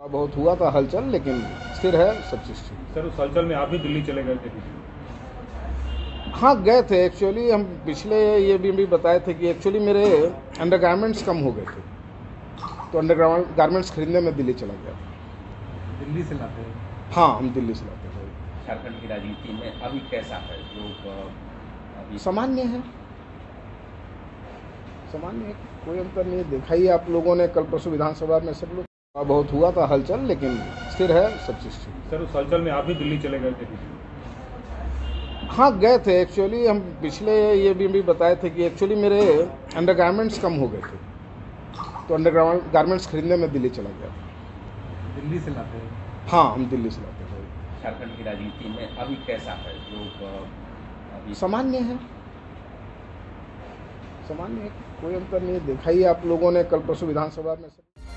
बहुत हुआ था हलचल, लेकिन स्थिर है सब चीज़ ठीक। सर, उस हलचल में आप भी दिल्ली चले गए थे? हाँ गए थे। एक्चुअली हम पिछले ये भी बताए थे कि एक्चुअली मेरे अंडरगारमेंट्स कम हो गए थे, तो अंडर गारमेंट्स खरीदने में दिल्ली चला गया था। दिल्ली से लाते हैं? हाँ, हम दिल्ली से लाते थे। झारखंड की राजनीति में अभी कैसा है? लोग अभी सामान्य है, सामान्य है, कोई अंतर नहीं है। देखा ही आप लोगों ने कल परसों विधानसभा में सब लोग, बहुत हुआ था हलचल, लेकिन स्थिर है सब चीज़ ठीक। सर, उस हलचल में आप भी दिल्ली चले गए थे? हाँ गए थे। एक्चुअली हम पिछले ये भी बताए थे कि एक्चुअली मेरे अंडरगारमेंट्स कम हो गए थे, तो अंडर गारमेंट्स खरीदने में दिल्ली चला गया था। दिल्ली से लाते हैं? हाँ, हम दिल्ली से लाते थे। झारखंड की राजनीति में अभी कैसा है? लोग अभी सामान्य है, सामान्य है, कोई अंतर नहीं है। देखा ही आप लोगों ने कल परसों विधानसभा में सब